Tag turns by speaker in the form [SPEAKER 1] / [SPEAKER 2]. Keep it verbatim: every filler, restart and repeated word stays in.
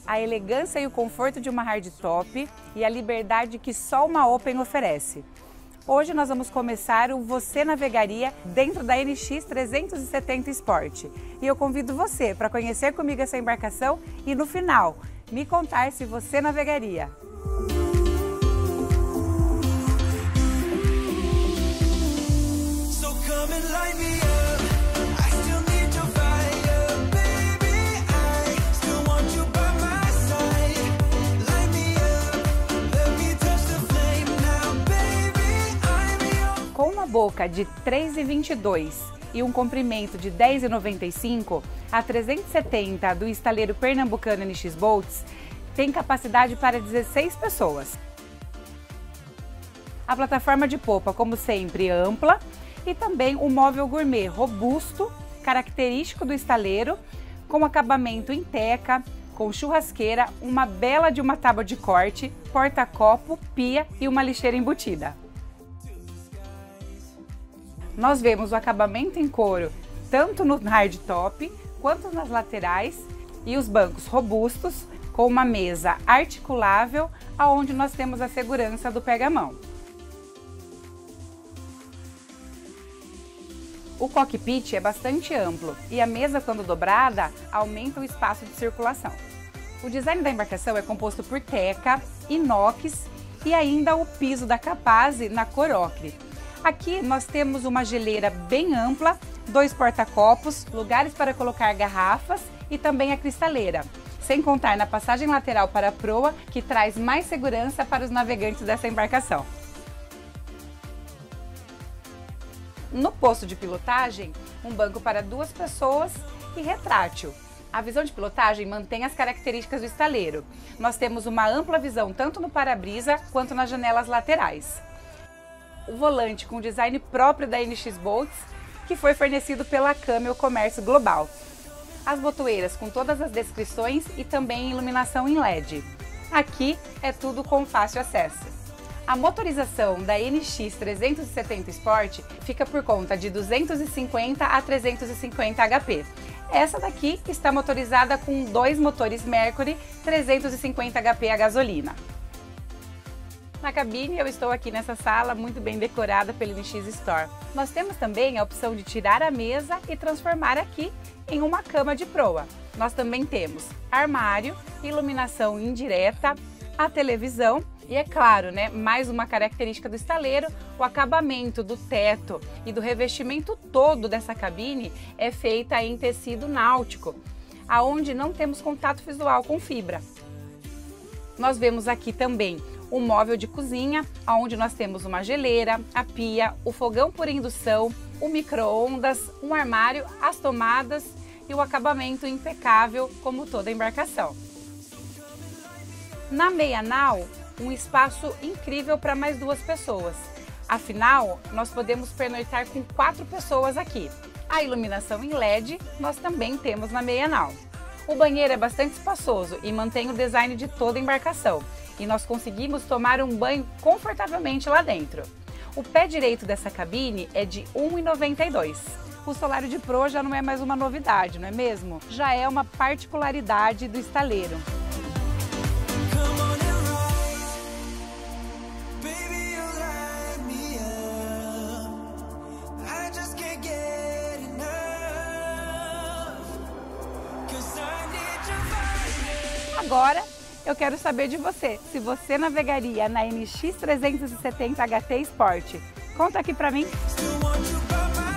[SPEAKER 1] a elegância e o conforto de uma hardtop e a liberdade que só uma Open oferece. Hoje nós vamos começar o Você Navegaria dentro da N X trezentos e setenta Sport. E eu convido você para conhecer comigo essa embarcação e no final me contar se você navegaria. Com uma boca de três e vinte e dois e um comprimento de dez e noventa e cinco, a trezentos e setenta do estaleiro pernambucano N X Boats tem capacidade para dezesseis pessoas. A plataforma de popa, como sempre, ampla e também um móvel gourmet robusto, característico do estaleiro, com acabamento em teca, com churrasqueira, uma bela de uma tábua de corte, porta-copo, pia e uma lixeira embutida. Nós vemos o acabamento em couro tanto no hardtop quanto nas laterais e os bancos robustos com uma mesa articulável aonde nós temos a segurança do pega-mão. O cockpit é bastante amplo e a mesa, quando dobrada, aumenta o espaço de circulação. O design da embarcação é composto por teca, inox e ainda o piso da Capaze na cor ocre. Aqui nós temos uma geleira bem ampla, dois porta-copos, lugares para colocar garrafas e também a cristaleira, sem contar na passagem lateral para a proa, que traz mais segurança para os navegantes dessa embarcação. No posto de pilotagem, um banco para duas pessoas e retrátil. A visão de pilotagem mantém as características do estaleiro. Nós temos uma ampla visão tanto no para-brisa quanto nas janelas laterais. O volante com design próprio da N X Boats, que foi fornecido pela Camel Comércio Global. As botoeiras com todas as descrições e também iluminação em L E D. Aqui é tudo com fácil acesso. A motorização da N X trezentos e setenta Sport fica por conta de duzentos e cinquenta a trezentos e cinquenta H P. Essa daqui está motorizada com dois motores Mercury trezentos e cinquenta H P a gasolina. Na cabine, eu estou aqui nessa sala muito bem decorada pela N X Store. Nós temos também a opção de tirar a mesa e transformar aqui em uma cama de proa. Nós também temos armário, iluminação indireta, a televisão e, é claro, né, mais uma característica do estaleiro, o acabamento do teto e do revestimento todo dessa cabine é feita em tecido náutico, aonde não temos contato visual com fibra. Nós vemos aqui também um móvel de cozinha, onde nós temos uma geleira, a pia, o fogão por indução, o micro-ondas, um armário, as tomadas e o acabamento impecável como toda a embarcação. Na meia nau, um espaço incrível para mais duas pessoas. Afinal, nós podemos pernoitar com quatro pessoas aqui. A iluminação em L E D nós também temos na meia nau. O banheiro é bastante espaçoso e mantém o design de toda a embarcação. E nós conseguimos tomar um banho confortavelmente lá dentro. O pé direito dessa cabine é de um e noventa e dois. O solário de proa já não é mais uma novidade, não é mesmo? Já é uma particularidade do estaleiro. Agora, eu quero saber de você, se você navegaria na N X trezentos e setenta H T Sport. Conta aqui pra mim!